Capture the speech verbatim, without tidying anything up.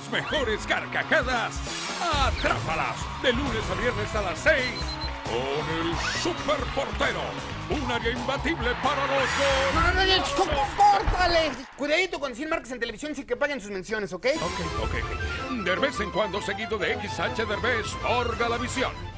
las mejores carcajadas, atrápalas de lunes a viernes a las seis con el Superportero. Un área imbatible para los dos. No, no, no, no, córtale. Cuidadito con decir marcas en televisión sin que paguen sus menciones, ¿ok? Ok, ok, ok. De vez en cuando seguido de X H Derbez por Galavisión.